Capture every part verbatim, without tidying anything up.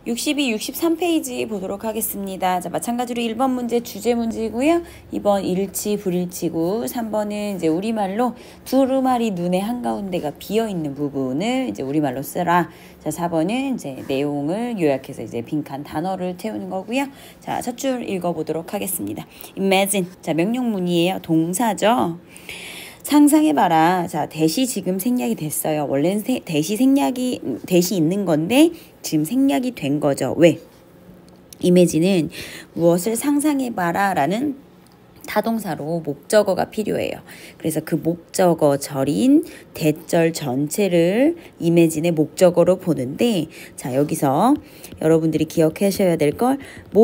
육십이, 육십삼 페이지 보도록 하겠습니다. 자, 마찬가지로 일 번 문제 주제 문제고요. 이 번 일치, 불일치고, 삼 번은 이제 우리말로 두루마리 눈의 한가운데가 비어있는 부분을 이제 우리말로 쓰라. 자, 사 번은 이제 내용을 요약해서 이제 빈칸 단어를 태우는 거고요. 자, 첫 줄 읽어보도록 하겠습니다. Imagine. 자, 명령문이에요. 동사죠. 상상해봐라. 자, 대시 지금 생략이 됐어요. 원래는 세, 대시 생략이, 대시 있는 건데 지금 생략이 된 거죠. 왜? 이미지는 무엇을 상상해봐라 라는 타동사로 목적어가 필요해요. 그래서 그 목적어절인 대절 전체를 이미진의 목적어로 보는데, 자, 여기서 여러분들이 기억하셔야 될 걸,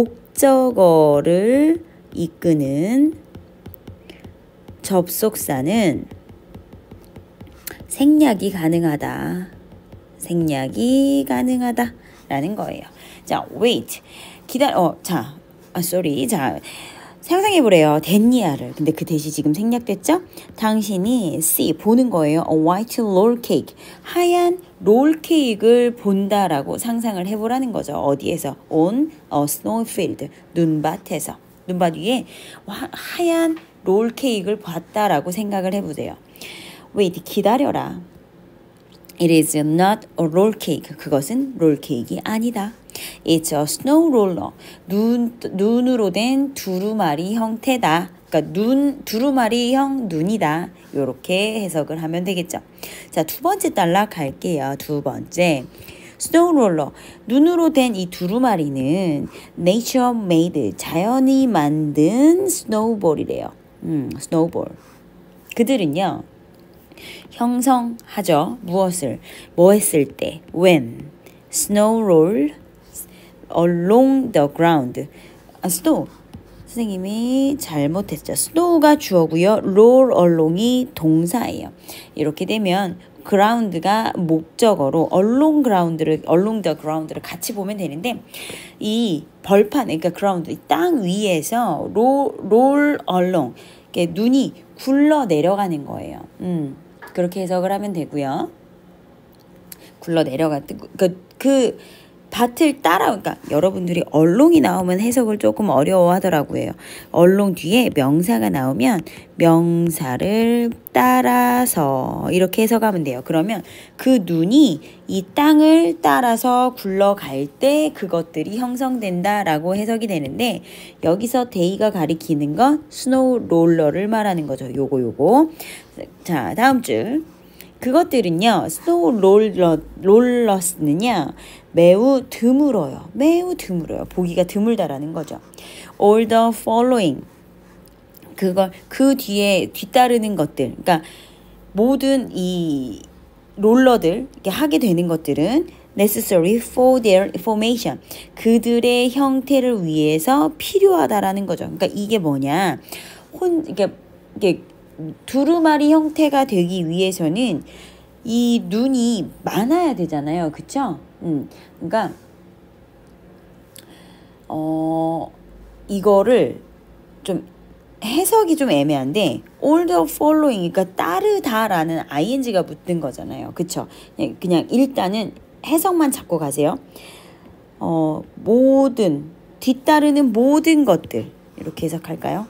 목적어를 이끄는 접속사는 생략이 가능하다. 생략이 가능하다. 라는 거예요. 자, wait. 기다려. 어, 자, 아, sorry. 자, 상상해보래요. 됐니야를. 근데 그 대시 지금 생략됐죠? 당신이 see, 보는 거예요. A white roll cake. 하얀 롤 케이크를 본다라고 상상을 해보라는 거죠. 어디에서? On a snow field. 눈밭에서. 눈밭 위에 하, 하얀 롤 케이크를 봤다라고 생각을 해보세요. wait, 기다려라. It is not a roll cake. 그것은 롤 케이크가 아니다. It's a snow roller. 눈, 눈으로 된 두루마리 형태다. 그러니까 눈, 두루마리형 눈이다. 이렇게 해석을 하면 되겠죠. 자, 두 번째 단락 갈게요. 두 번째. 스노우 롤러, 눈으로 된 이 두루마리는 nature made, 자연이 만든 스노우볼이래요. 음, 스노우볼. 그들은요, 형성하죠. 무엇을? 뭐 했을 때? When snow roll along the ground. 아, snow. 선생님이 잘못했죠. snow가 주어고요. roll along이 동사예요. 이렇게 되면 ground가 목적어로 along ground를 along the ground를 같이 보면 되는데, 이 벌판, 그러니까 ground, 이 땅 위에서 roll, roll along, 이렇게 눈이 굴러 내려가는 거예요. 음, 그렇게 해석을 하면 되고요. 굴러 내려가 그, 그 밭을 따라, 그러니까 여러분들이 얼롱이 나오면 해석을 조금 어려워하더라고요. 얼롱 뒤에 명사가 나오면 명사를 따라서 이렇게 해석하면 돼요. 그러면 그 눈이 이 땅을 따라서 굴러갈 때 그것들이 형성된다라고 해석이 되는데, 여기서 데이가 가리키는 건 스노우 롤러를 말하는 거죠. 요거 요거. 자, 다음 줄. 그것들은요, 스노우 롤러, 롤러스는요, 매우 드물어요. 매우 드물어요. 보기가 드물다라는 거죠. All the following. 그걸, 그 뒤에 뒤따르는 것들. 그러니까 모든 이 롤러들, 이렇게 하게 되는 것들은 necessary for their formation. 그들의 형태를 위해서 필요하다라는 거죠. 그러니까 이게 뭐냐. 혼, 이게, 이게 두루마리 형태가 되기 위해서는 이 눈이 많아야 되잖아요. 그쵸? 음, 그러니까 어, 이거를 좀 해석이 좀 애매한데, all the following, 그러니까 따르다라는 ing가 붙은 거잖아요. 그쵸? 그냥, 그냥 일단은 해석만 잡고 가세요. 어, 모든, 뒤따르는 모든 것들, 이렇게 해석할까요?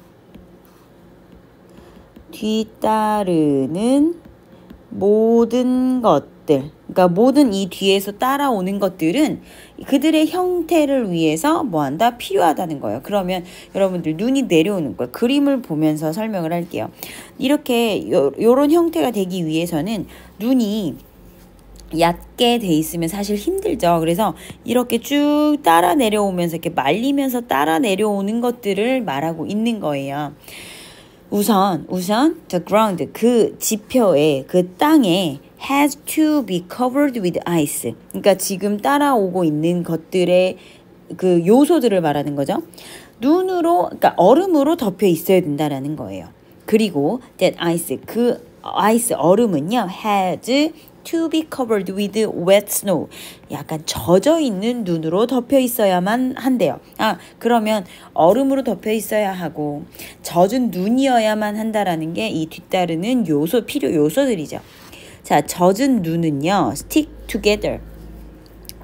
뒤따르는 모든 것들, 그러니까 모든 이 뒤에서 따라오는 것들은 그들의 형태를 위해서 뭐한다? 필요하다는 거예요. 그러면 여러분들 눈이 내려오는 거예요. 그림을 보면서 설명을 할게요. 이렇게 요, 요런 형태가 되기 위해서는 눈이 얕게 돼 있으면 사실 힘들죠. 그래서 이렇게 쭉 따라 내려오면서 이렇게 말리면서 따라 내려오는 것들을 말하고 있는 거예요. 우선, 우선, the ground, 그 지표에, 그 땅에 has to be covered with ice. 그러니까 지금 따라오고 있는 것들의 그 요소들을 말하는 거죠. 눈으로, 그러니까 얼음으로 덮여 있어야 된다라는 거예요. 그리고 that ice, 그 아이스 얼음은요, has to be covered with wet snow. 약간 젖어 있는 눈으로 덮여 있어야만 한대요. 아, 그러면 얼음으로 덮여 있어야 하고 젖은 눈이어야만 한다라는 게 이 뒤따르는 요소, 필요 요소들이죠. 자, 젖은 눈은요, stick together.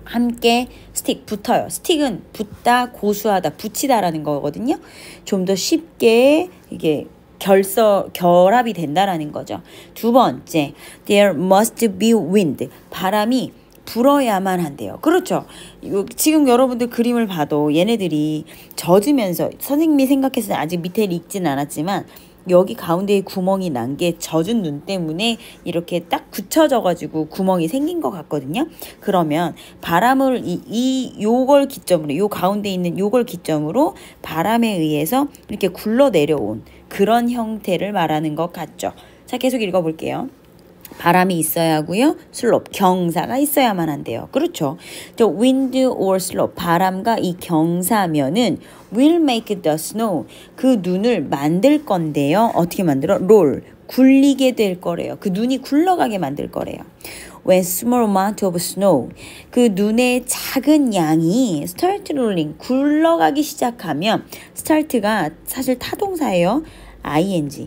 함께 스틱 붙어요. 스틱은 붙다, 고수하다, 붙이다라는 거거든요. 좀 더 쉽게 이게 결서 결합이 된다라는 거죠. 두 번째, there must be wind. 바람이 불어야만 한대요. 그렇죠. 지금 여러분들 그림을 봐도 얘네들이 젖으면서 선생님이 생각했을 때 아직 밑에 익진 않았지만 여기 가운데에 구멍이 난 게 젖은 눈 때문에 이렇게 딱 굳혀져 가지고 구멍이 생긴 것 같거든요. 그러면 바람을 이, 이 요걸 기점으로 요 가운데 있는 요걸 기점으로 바람에 의해서 이렇게 굴러 내려온 그런 형태를 말하는 것 같죠. 자, 계속 읽어볼게요. 바람이 있어야 하고요. 슬롭, 경사가 있어야만 한대요. 그렇죠. The wind or slope, 바람과 이 경사면은 will make the snow, 그 눈을 만들 건데요. 어떻게 만들어? roll, 굴리게 될 거래요. 그 눈이 굴러가게 만들 거래요. When small amount of snow, 그 눈의 작은 양이 start rolling, 굴러가기 시작하면 start가 사실 타동사예요. ing,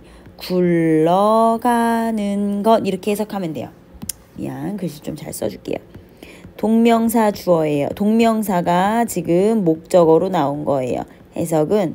굴러가는 것, 이렇게 해석하면 돼요. 미안, 글씨 좀 잘 써줄게요. 동명사 주어예요. 동명사가 지금 목적어로 나온 거예요. 해석은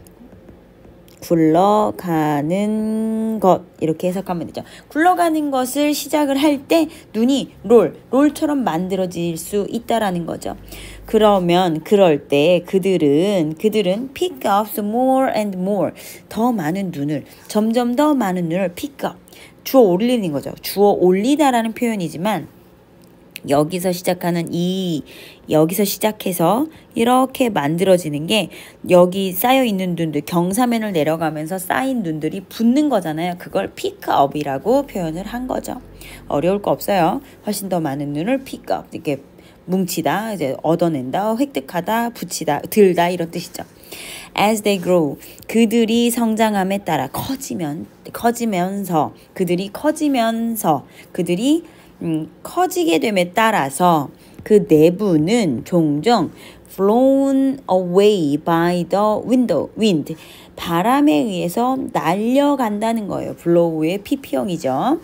굴러가는 것, 이렇게 해석하면 되죠. 굴러가는 것을 시작을 할 때 눈이 롤, 롤처럼 만들어질 수 있다라는 거죠. 그러면 그럴 때 그들은 그들은 pick up more and more, 더 많은 눈을, 점점 더 많은 눈을 pick up, 주어 올리는 거죠. 주어 올리다라는 표현이지만 여기서 시작하는 이 여기서 시작해서 이렇게 만들어지는 게 여기 쌓여 있는 눈들, 경사면을 내려가면서 쌓인 눈들이 붙는 거잖아요. 그걸 pickup이라고 표현을 한 거죠. 어려울 거 없어요. 훨씬 더 많은 눈을 pick up, 이렇게 뭉치다, 이제 얻어낸다, 획득하다, 붙이다, 들다, 이런 뜻이죠. As they grow, 그들이 성장함에 따라 커지면 커지면서 그들이 커지면서 그들이 음, 커지게 됨에 따라서 그 내부는 종종 blown away by the window, wind, 바람에 의해서 날려간다는 거예요. blow의 피피형이죠.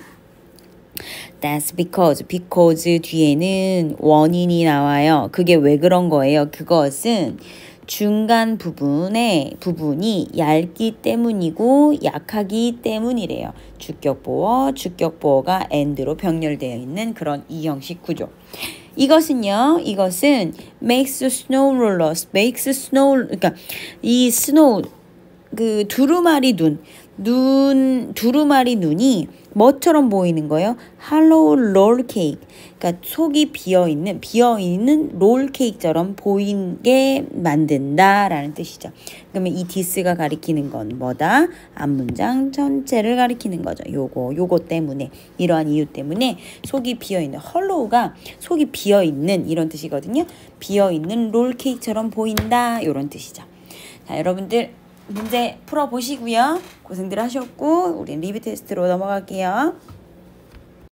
That's because, because 뒤에는 원인이 나와요. 그게 왜 그런 거예요? 그것은 중간 부분에 부분이 얇기 때문이고 약하기 때문이래요. 주격보어, 주격보어가 and로 병렬되어 있는 그런 이 형식 구조. 이것은요, 이것은 makes snow rollers, makes snow, 그러니까 이 snow, 그 두루마리 눈, 눈, 두루마리 눈이 뭐처럼 보이는 거예요? 할로우 롤 케이크. 그러니까 속이 비어있는, 비어있는 롤 케이크처럼 보이게 만든다라는 뜻이죠. 그러면 이 디스가 가리키는 건 뭐다? 앞문장 전체를 가리키는 거죠. 요거, 요거 때문에, 이러한 이유 때문에 속이 비어있는, 헐로우가 속이 비어있는 이런 뜻이거든요. 비어있는 롤 케이크처럼 보인다, 이런 뜻이죠. 자, 여러분들 문제 풀어보시고요. 고생들 하셨고 우린 리뷰 테스트로 넘어갈게요.